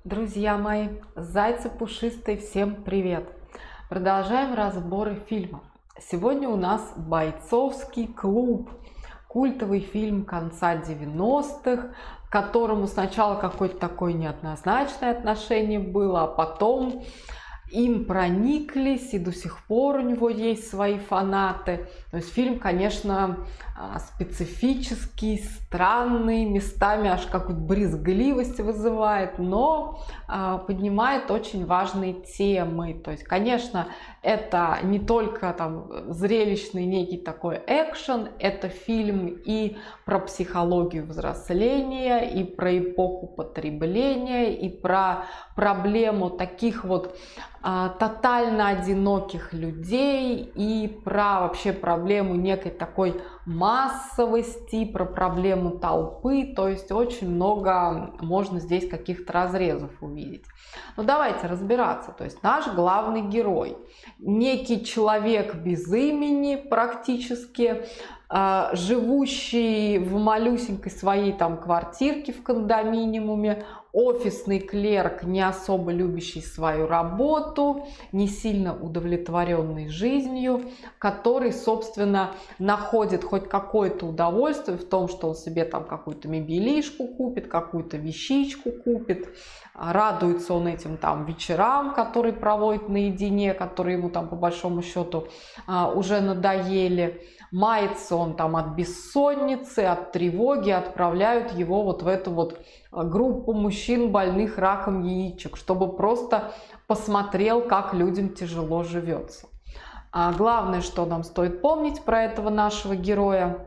Друзья мои, зайцы пушистые, всем привет! Продолжаем разборы фильмов. Сегодня у нас «Бойцовский клуб», культовый фильм конца 90-х, к которому сначала какое-то такое неоднозначное отношение было, а потом им прониклись, и до сих пор у него есть свои фанаты. То есть фильм, конечно, специфический, странный, местами аж какую-то брезгливость вызывает, но поднимает очень важные темы. То есть, конечно, это не только там зрелищный некий такой экшен, это фильм и про психологию взросления, и про эпоху потребления, и про проблему таких вот тотально одиноких людей, и про вообще проблему некой такой массовости, про проблему толпы. То есть очень много можно здесь каких-то разрезов увидеть. Ну давайте разбираться. То есть наш главный герой, некий человек без имени практически, живущий в малюсенькой своей там квартирке в кондоминиуме, офисный клерк, не особо любящий свою работу, не сильно удовлетворенный жизнью, который, собственно, находит хоть какое-то удовольствие в том, что он себе там какую-то мебелишку купит, какую-то вещичку купит, радуется он этим там вечерам, которые проводит наедине, которые ему там по большому счету уже надоели. Мается он там от бессонницы, от тревоги, отправляют его вот в эту вот группу мужчин, больных раком яичек, чтобы просто посмотрел, как людям тяжело живется. А главное, что нам стоит помнить про этого нашего героя,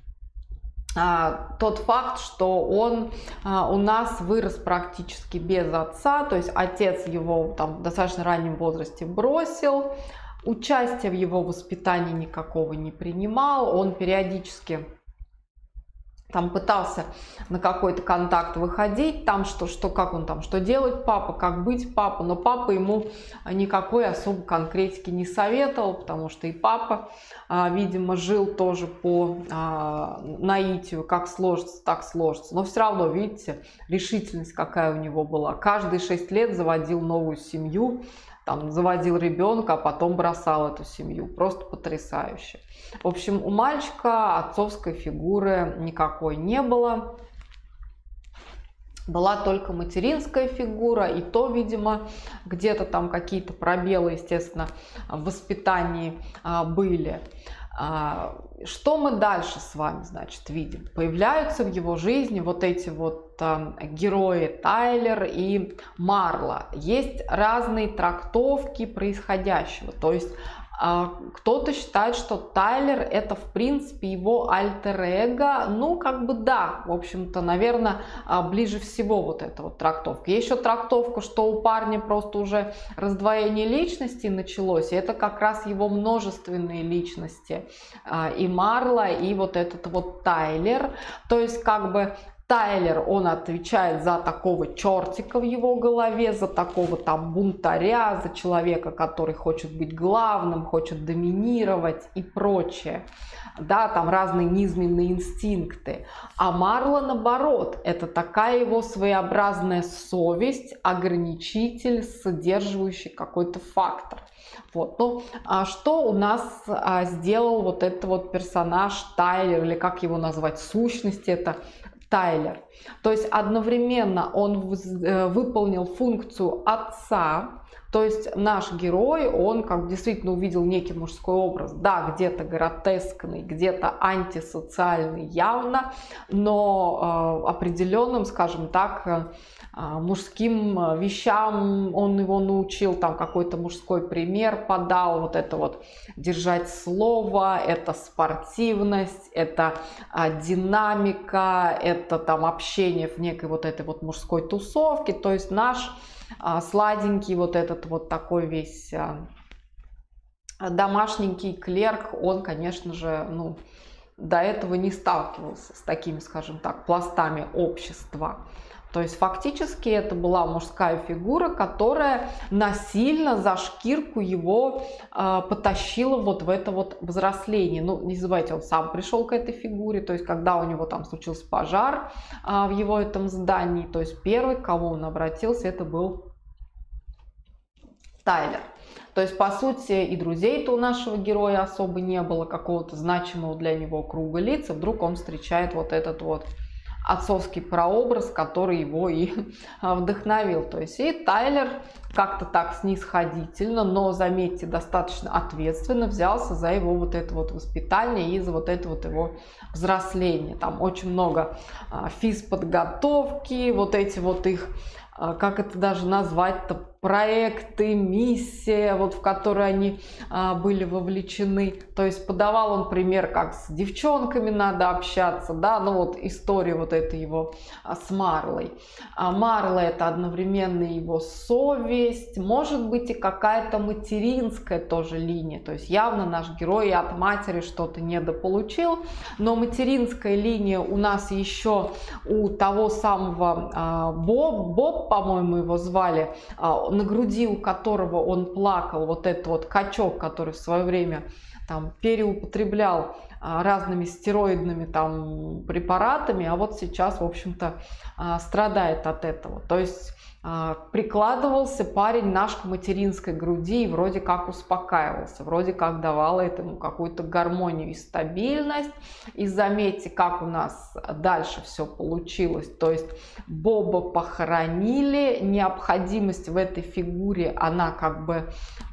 тот факт, что он у нас вырос практически без отца, то есть отец его там в достаточно раннем возрасте бросил, участия в его воспитании никакого не принимал, он периодически там пытался на какой-то контакт выходить, там как он там, что делать папа, как быть папа, но папа ему никакой особо конкретики не советовал, потому что и папа, видимо, жил тоже по наитию, как сложится, так сложится, но все равно, видите, решительность какая у него была, каждые 6 лет заводил новую семью, там, заводил ребенка, а потом бросал эту семью. Просто потрясающе. В общем, у мальчика отцовской фигуры никакой не было. Была только материнская фигура, и то, видимо, где-то там какие-то пробелы, естественно, в воспитании были. Что мы дальше с вами, значит, видим? Появляются в его жизни вот эти вот герои Тайлер и Марла. Есть разные трактовки происходящего. То есть кто-то считает, что Тайлер это в принципе его альтер-эго. Ну, как бы да, в общем-то, наверное, ближе всего вот эта вот трактовка. Есть еще трактовка, что у парня просто уже раздвоение личности началось, и это как раз его множественные личности. И Марла, и вот этот вот Тайлер. То есть как бы Тайлер, он отвечает за такого чертика в его голове, за такого там бунтаря, за человека, который хочет быть главным, хочет доминировать и прочее. Да, там разные низменные инстинкты. А Марла, наоборот, это такая его своеобразная совесть, ограничитель, содерживающий какой-то фактор. Вот. Ну, а что у нас сделал вот этот вот персонаж Тайлер, или как его назвать, сущность это Тайлер. То есть одновременно он выполнил функцию отца, то есть наш герой, он как действительно увидел некий мужской образ, да, где-то гротескный, где-то антисоциальный явно, но определенным, скажем так, мужским вещам он его научил, там какой-то мужской пример подал, вот это вот держать слово, это спортивность, это динамика, это там общение в некой вот этой вот мужской тусовке, то есть наш сладенький вот этот вот такой весь домашненький клерк, он, конечно же, ну, до этого не сталкивался с такими, скажем так, пластами общества. То есть фактически это была мужская фигура, которая насильно за шкирку его потащила вот в это вот взросление. Ну, не забывайте, он сам пришел к этой фигуре, то есть когда у него там случился пожар в его этом здании, то есть первый, к кому он обратился, это был Тайлер. То есть, по сути, и друзей-то у нашего героя особо не было, какого-то значимого для него круга лиц, и вдруг он встречает вот этот вот отцовский прообраз, который его и вдохновил. То есть и Тайлер как-то так снисходительно, но, заметьте, достаточно ответственно взялся за его вот это вот воспитание и за вот это вот его взросление. Там очень много физподготовки, вот эти вот их, как это даже назвать-то, проекты, миссия, вот в которые они были вовлечены. То есть подавал он пример, как с девчонками надо общаться, да, ну вот история вот эта его с Марлой. Марла — это одновременно его совесть, может быть и какая-то материнская тоже линия, то есть явно наш герой от матери что-то недополучил, но материнская линия у нас еще у того самого Боб, по-моему, его звали, на груди у которого он плакал, вот этот вот качок, который в свое время там переупотреблял разными стероидными там препаратами, а вот сейчас, в общем-то, страдает от этого. То есть прикладывался парень наш к материнской груди и вроде как успокаивался, вроде как давал этому какую-то гармонию и стабильность. И заметьте, как у нас дальше все получилось. То есть Боба похоронили, необходимость в этой фигуре, она как бы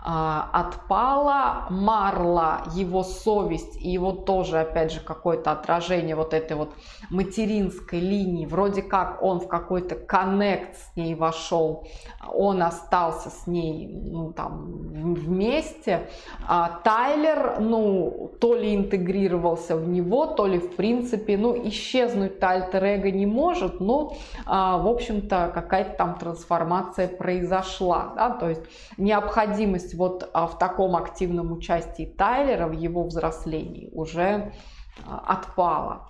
отпала. Марла, его совесть и его тоже, опять же, какое-то отражение вот этой вот материнской линии, вроде как он в какой-то коннект с ней вошел, он остался с ней, ну, там, вместе. Тайлер, ну, то ли интегрировался в него, то ли, в принципе, ну, исчезнуть-то альтер-эго не может, но, в общем-то, какая-то там трансформация произошла, да, то есть необходимость вот в таком активном участии Тайлера в его взрослении уже отпала.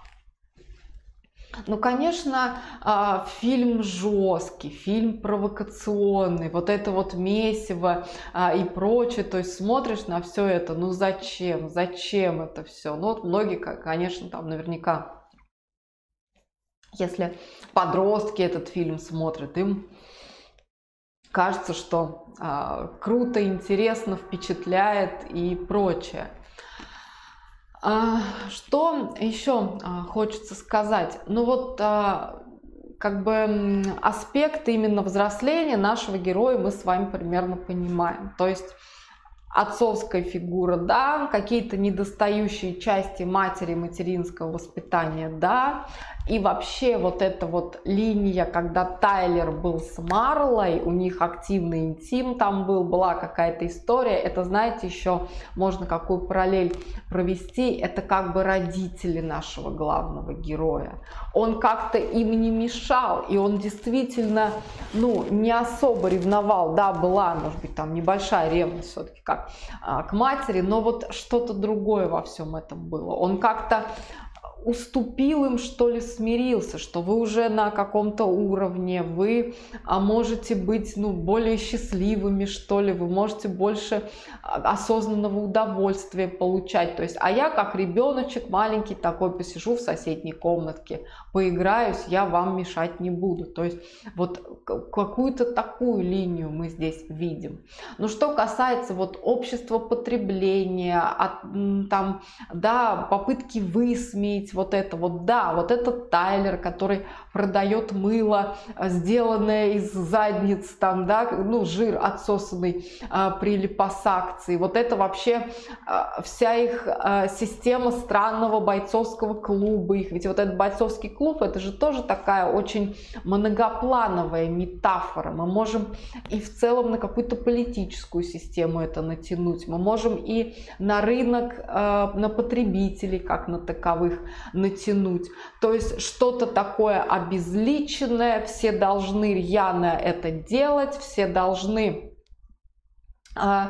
Ну, конечно, фильм жесткий, фильм провокационный, вот это вот месиво и прочее, то есть смотришь на все это, ну зачем это все? Ну, вот многие, конечно, там наверняка, если подростки этот фильм смотрят, им кажется, что круто, интересно, впечатляет и прочее. Что еще хочется сказать? Ну вот, как бы аспекты именно взросления нашего героя мы с вами примерно понимаем. То есть отцовская фигура, да, какие-то недостающие части матери, материнского воспитания, да, и вообще вот эта вот линия, когда Тайлер был с Марлой, у них активный интим там был, была какая-то история, это, знаете, еще можно какую параллель провести, это как бы родители нашего главного героя. Он как-то им не мешал, и он действительно, ну, не особо ревновал, да, была, может быть, там небольшая ревность все-таки как к матери, но вот что-то другое во всем этом было. Он как-то уступил им, что ли, смирился, что вы уже на каком-то уровне, вы можете быть, ну, более счастливыми, что ли, вы можете больше осознанного удовольствия получать. То есть, а я как ребеночек маленький такой посижу в соседней комнатке, поиграюсь, я вам мешать не буду. То есть, вот какую-то такую линию мы здесь видим. Но что касается вот общества потребления, там, да, попытки высмеять, вот это вот, да, вот этот Тайлер, который продает мыло, сделанное из задниц, там, да, ну, жир отсосанный при липосакции, вот это вообще вся их система странного бойцовского клуба, их, ведь вот этот бойцовский клуб, это же тоже такая очень многоплановая метафора, мы можем и в целом на какую-то политическую систему это натянуть, мы можем и на рынок, на потребителей, как на таковых, натянуть. То есть что-то такое обезличенное, все должны рьяно это делать, все должны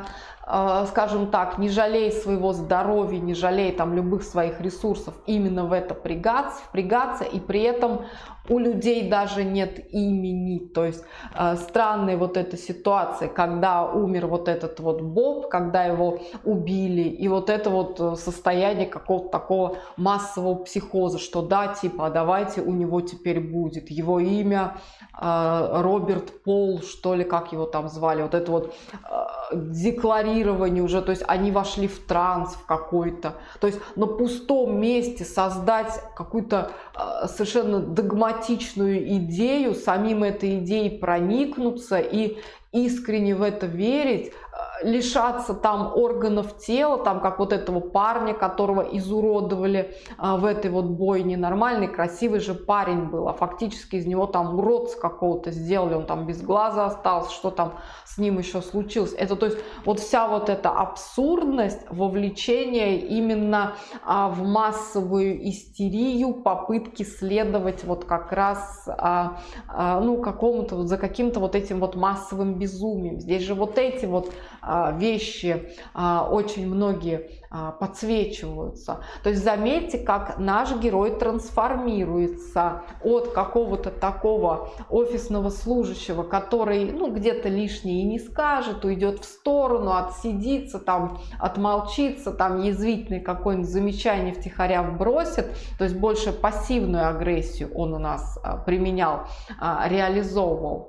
скажем так, не жалей своего здоровья, не жалей там любых своих ресурсов именно в это впрягаться, и при этом у людей даже нет имени. То есть странная вот эта ситуация, когда умер вот этот вот Боб, когда его убили, и вот это вот состояние какого-то такого массового психоза, что да, типа, давайте у него теперь будет его имя Роберт Пол, что ли, как его там звали, вот это вот декларирование уже, то есть они вошли в транс в какой-то, то есть на пустом месте создать какую-то совершенно догматичную идею, самим этой идеей проникнуться и искренне в это верить, лишаться там органов тела, там как вот этого парня, которого изуродовали в этой вот бойне. Нормальный, красивый же парень был, а фактически из него там уродца какого-то сделали, он там без глаза остался, что там с ним еще случилось. Это, то есть, вот вся вот эта абсурдность вовлечения именно в массовую истерию, попытки следовать вот как раз ну, какому-то, вот, за каким-то вот этим вот массовым безумием. Здесь же вот эти вот вещи очень многие подсвечиваются. То есть заметьте, как наш герой трансформируется от какого-то такого офисного служащего, который, ну, где-то лишнее и не скажет, уйдет в сторону, отсидится, там, отмолчится, там, язвительное какое-нибудь замечание втихаря вбросит. То есть больше пассивную агрессию он у нас применял, реализовывал.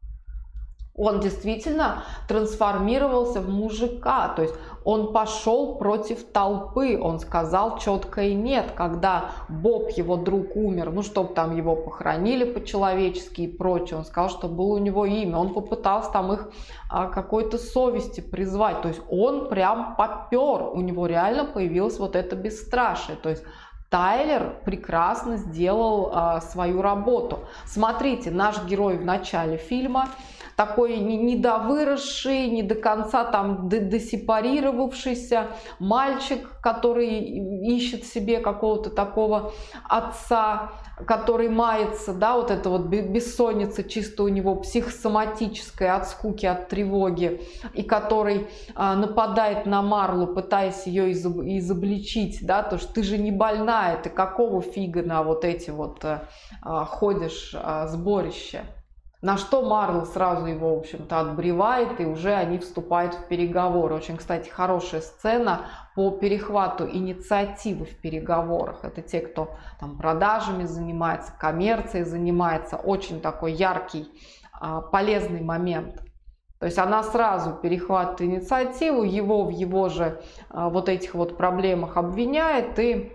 Он действительно трансформировался в мужика, то есть он пошел против толпы, он сказал четкое нет, когда Боб, его друг, умер, ну, чтобы там его похоронили по-человечески и прочее, он сказал, что было у него имя, он попытался там их какой-то совести призвать, то есть он прям попер, у него реально появилось вот это бесстрашие, то есть Тайлер прекрасно сделал свою работу. Смотрите, наш герой в начале фильма такой недовыросший, не до конца там досепарировавшийся мальчик, который ищет себе какого-то такого отца, который мается, да, вот это вот бессонница чисто у него психосоматическая от скуки, от тревоги, и который нападает на Марлу, пытаясь ее изобличить, да, то что ты же не больная, ты какого фига на вот эти вот ходишь сборища. На что Марла сразу его, в общем-то, отбревает, и уже они вступают в переговоры. Очень, кстати, хорошая сцена по перехвату инициативы в переговорах. Это те, кто там продажами занимается, коммерцией занимается. Очень такой яркий, полезный момент. То есть она сразу перехватывает инициативу, его в его же вот этих вот проблемах обвиняет и,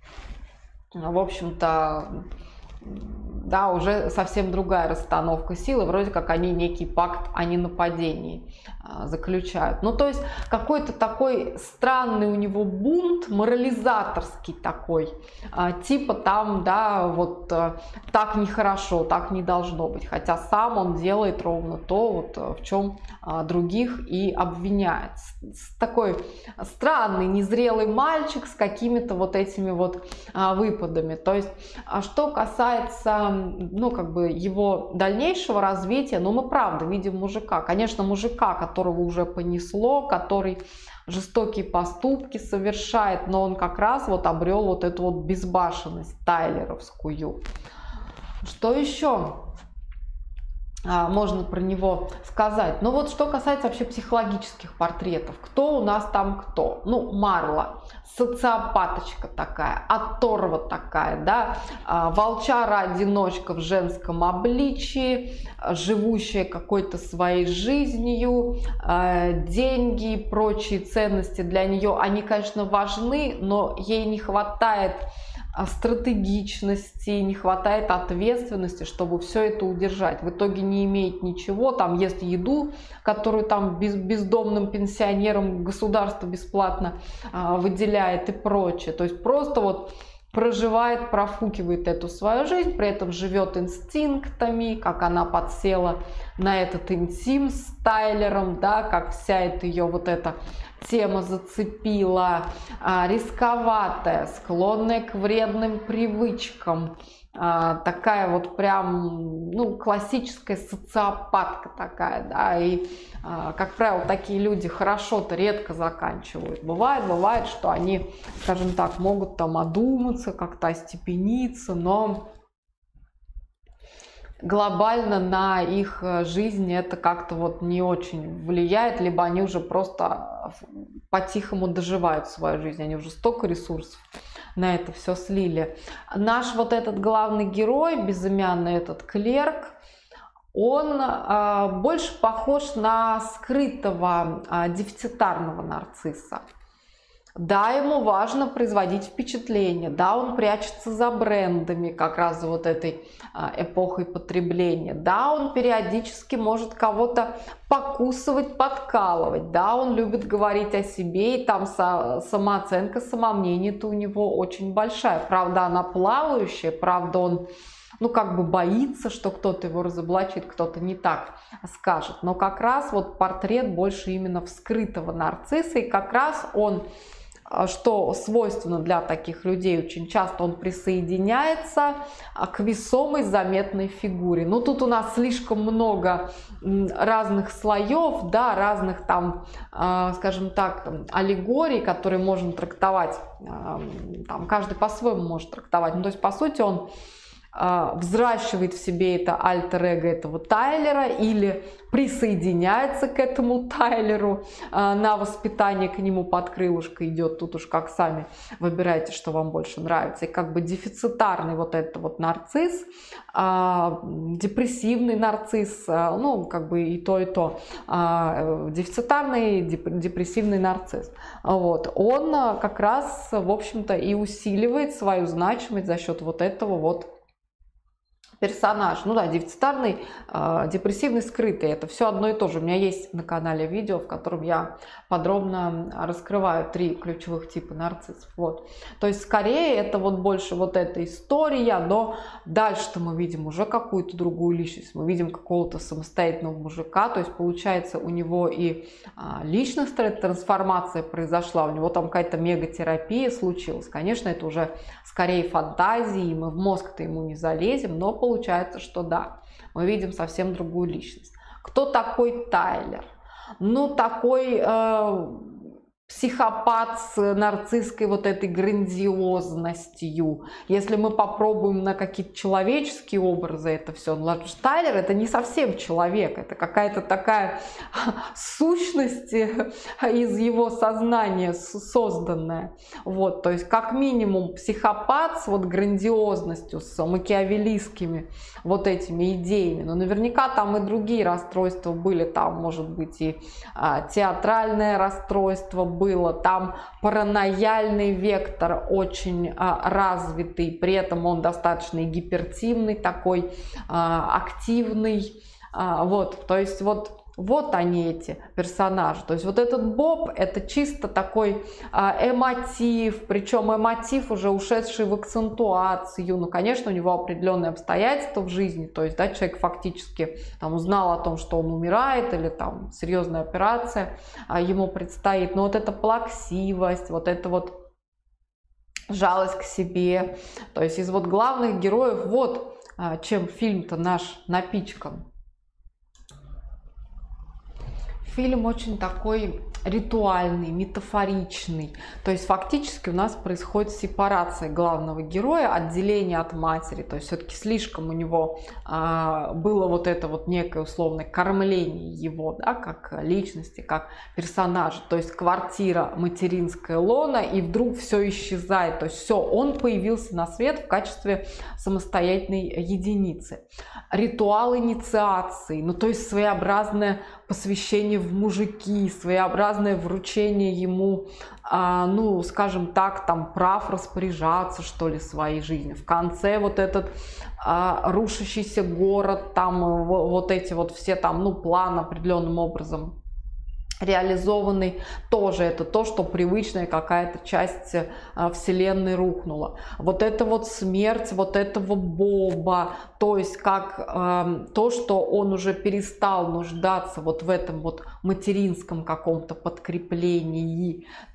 в общем-то, да, уже совсем другая расстановка силы, вроде как они некий пакт о ненападении заключают. Ну, то есть какой-то такой странный у него бунт, морализаторский такой, типа там, да, вот так нехорошо, так не должно быть, хотя сам он делает ровно то, вот в чем других и обвиняет. Такой странный, незрелый мальчик с какими-то вот этими вот выпадами. То есть, что касается, ну, как бы его дальнейшего развития, ну, мы правда видим мужика. Конечно, мужика, которого уже понесло, который жестокие поступки совершает, но он как раз вот обрел вот эту вот безбашенность тайлеровскую. Что еще можно про него сказать? Ну вот что касается вообще психологических портретов, кто у нас там кто? Ну, Марла, социопаточка такая, оторва такая, да, волчара-одиночка в женском обличии, живущая какой-то своей жизнью, деньги и прочие ценности для нее, они, конечно, важны, но ей не хватает стратегичности, не хватает ответственности, чтобы все это удержать. В итоге не имеет ничего, там ест еду, которую там бездомным пенсионерам государство бесплатно выделяет и прочее. То есть просто вот проживает, профукивает эту свою жизнь, при этом живет инстинктами, как она подсела на этот интим с Тайлером, да, как вся эта ее вот эта тема зацепила, рисковатая, склонная к вредным привычкам, такая вот прям, ну, классическая социопатка такая, да, и, как правило, такие люди хорошо-то редко заканчивают. Бывает, что они, скажем так, могут там одуматься, как-то остепениться, но глобально на их жизнь это как-то вот не очень влияет, либо они уже просто по-тихому доживают свою жизнь, они уже столько ресурсов на это все слили. Наш вот этот главный герой, безымянный этот клерк, он больше похож на скрытого дефицитарного нарцисса. Да, ему важно производить впечатление, да, он прячется за брендами, как раз за вот этой эпохой потребления, да, он периодически может кого-то покусывать, подкалывать, да, он любит говорить о себе, и там самооценка, самомнение-то у него очень большая, правда, она плавающая, правда, он, ну, как бы боится, что кто-то его разоблачит, кто-то не так скажет, но как раз вот портрет больше именно вскрытого нарцисса, и как раз он, что свойственно для таких людей, очень часто он присоединяется к весомой заметной фигуре. Ну, тут у нас слишком много разных слоев, да, разных там, скажем так, аллегорий, которые можно трактовать, там каждый по-своему может трактовать. Ну, то есть, по сути, он взращивает в себе это альтер-эго этого Тайлера или присоединяется к этому Тайлеру на воспитание, к нему под крылышко идет, тут уж как сами выбирайте, что вам больше нравится. И как бы дефицитарный вот этот вот нарцисс, депрессивный нарцисс, ну как бы и то, дефицитарный, депрессивный нарцисс. Вот. Он как раз, в общем-то, и усиливает свою значимость за счет вот этого вот персонаж. Ну да, дефицитарный, депрессивный, скрытый. Это все одно и то же. У меня есть на канале видео, в котором я подробно раскрываю 3 ключевых типа нарциссов. Вот. То есть скорее это вот больше вот эта история, но дальше-то мы видим уже какую-то другую личность. Мы видим какого-то самостоятельного мужика. То есть получается у него и личностная трансформация произошла, у него там какая-то мегатерапия случилась. Конечно, это уже скорее фантазии, мы в мозг-то ему не залезем, но получается, что да, мы видим совсем другую личность. Кто такой Тайлер? Ну, такой психопат с нарциссской вот этой грандиозностью. Если мы попробуем на какие-то человеческие образы это все наложить, Тайлер это не совсем человек, это какая-то такая сущность из его сознания созданная. Вот, то есть как минимум психопат с вот грандиозностью, с макиавеллистскими вот этими идеями. Но наверняка там и другие расстройства были, там может быть и театральное расстройство было, там паранояльный вектор очень развитый, при этом он достаточно гипертимный, такой активный, вот, то есть вот они эти персонажи. То есть вот этот Боб это чисто такой эмотив, причем эмотив уже ушедший в акцентуацию. Ну, конечно, у него определенные обстоятельства в жизни, то есть, да, человек фактически там узнал о том, что он умирает, или там серьезная операция ему предстоит. Но вот эта плаксивость, вот это вот жалость к себе, то есть из вот главных героев, вот чем фильм-то наш напичкан. Фильм очень такой ритуальный, метафоричный. То есть фактически у нас происходит сепарация главного героя, отделение от матери. То есть все-таки слишком у него было вот это вот некое условное кормление его, да, как личности, как персонажа. То есть квартира, материнская лона, и вдруг все исчезает. То есть все, он появился на свет в качестве самостоятельной единицы. Ритуал инициации, ну то есть своеобразное посвящение в мужики, своеобразное вручение ему, ну, скажем так, там прав распоряжаться, что ли, своей жизнью. В конце вот этот рушащийся город, там вот эти вот все там, ну, план определенным образом реализованный, тоже это то, что привычная какая-то часть вселенной рухнула. Вот это вот смерть вот этого Боба, то есть как то, что он уже перестал нуждаться вот в этом вот материнском каком-то подкреплении,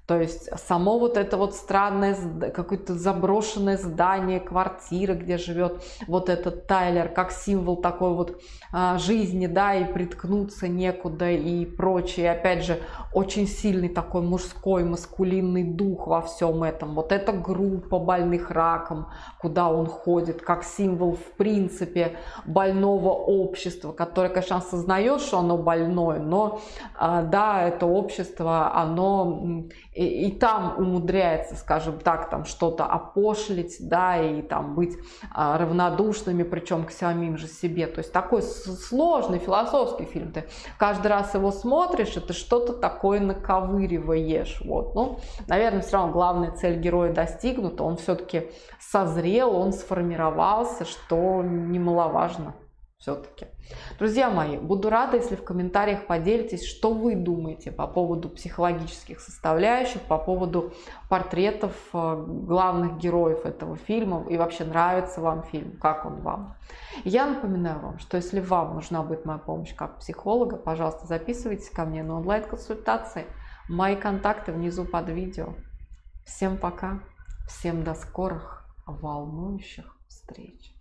То есть само вот это вот странное, какое-то заброшенное здание, квартира, где живет вот этот Тайлер, как символ такой вот жизни, да, и приткнуться некуда и прочее. Опять же, очень сильный такой мужской, маскулинный дух во всем этом. Вот эта группа больных раком, куда он ходит, как символ, в принципе, больного общества, которое, конечно, осознает, что оно больное, но, да, это общество, оно и там умудряется, скажем так, там что-то опошлить, да, и там быть равнодушными, причем к самим же себе. То есть такой сложный философский фильм. Ты каждый раз его смотришь, и ты что-то такое наковыриваешь. Вот. Ну, наверное, все равно главная цель героя достигнута. Он все-таки созрел, он сформировался, что немаловажно все-таки. Друзья мои, буду рада, если в комментариях поделитесь, что вы думаете по поводу психологических составляющих, по поводу портретов главных героев этого фильма, и вообще нравится вам фильм, как он вам. Я напоминаю вам, что если вам нужна будет моя помощь как психолога, пожалуйста, записывайтесь ко мне на онлайн-консультации. Мои контакты внизу под видео. Всем пока, всем до скорых волнующих встреч.